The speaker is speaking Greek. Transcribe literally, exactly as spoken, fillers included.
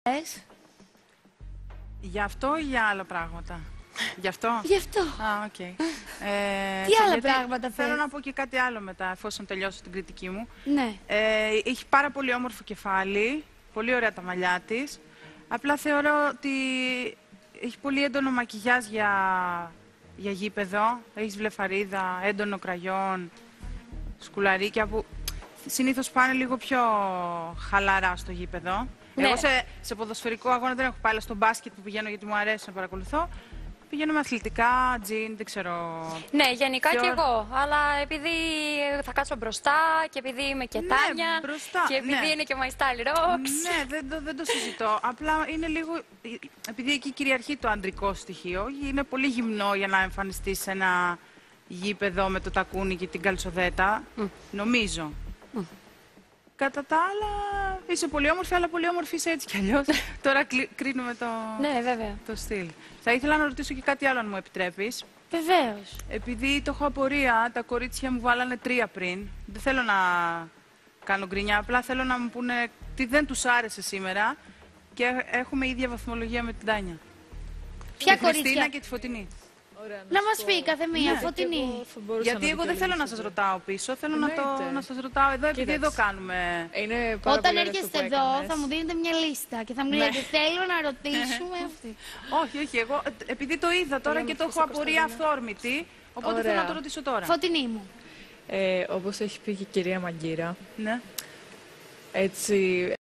Πες. Γι' αυτό ή για άλλα πράγματα? Γι' αυτό. Γι' αυτό. Α, οκ. Okay. Ε, Τι άλλα γιατί πράγματα θέλω πες? να πω και κάτι άλλο μετά, εφόσον τελειώσω την κριτική μου. Ναι. Ε, έχει πάρα πολύ όμορφο κεφάλι, πολύ ωραία τα μαλλιά της. Απλά θεωρώ ότι έχει πολύ έντονο μακιγιάζ για, για γήπεδο. Έχεις βλεφαρίδα, έντονο κραγιόν, σκουλαρίκια που συνήθως πάνε λίγο πιο χαλαρά στο γήπεδο. Ναι. Εγώ σε, σε ποδοσφαιρικό αγώνα δεν έχω πάει, αλλά στο μπάσκετ που πηγαίνω γιατί μου αρέσει να παρακολουθώ. Πηγαίνω με αθλητικά, τζιν, δεν ξέρω. Ναι, γενικά Πιο... και εγώ. Αλλά επειδή θα κάτσω μπροστά και επειδή είμαι και Τάνια. Ναι, μπροστά, και επειδή ναι. είναι και My Style Rocks. Ναι, δεν το, δεν το συζητώ. Απλά είναι λίγο. Επειδή εκεί κυριαρχεί το αντρικό στοιχείο, είναι πολύ γυμνό για να εμφανιστεί σε ένα γήπεδο με το τακούνι και την καλτσοδέτα. Mm. Νομίζω. Mm. Κατά τα άλλα, είσαι πολύ όμορφη, αλλά πολύ όμορφη είσαι έτσι κι αλλιώς. Τώρα κρίνουμε το, ναι, βέβαια. το στυλ. Θα ήθελα να ρωτήσω και κάτι άλλο, αν μου επιτρέπεις. Βεβαίως. Επειδή το έχω απορία, τα κορίτσια μου βάλανε τρία πριν. Δεν θέλω να κάνω γκρινιά, απλά θέλω να μου πούνε τι δεν τους άρεσε σήμερα. Και έχουμε ίδια βαθμολογία με την Τάνια. Ποια τη κορίτσια? Χριστίνα και τη Φωτεινή. Ωραία, να να μας πω... πει κάθε μία, ναι. Φωτεινή. Γιατί εγώ δεν θέλω να σας ρωτάω πίσω, θέλω να, το, να σας ρωτάω εδώ, επειδή Κοίταξε. εδώ κάνουμε... Είναι πάρα Όταν πολύ έρχεστε που εδώ, έκανες. θα μου δίνετε μια λίστα και θα μου λέτε θέλω να ρωτήσουμε αυτή. Όχι, όχι, εγώ επειδή το είδα τώρα και το έχω απορία αυθόρμητη, οπότε Ωραία. θέλω να το ρωτήσω τώρα. Φωτεινή μου. Ε, όπως έχει πει και η κυρία Μαγκύρα, Ναι. έτσι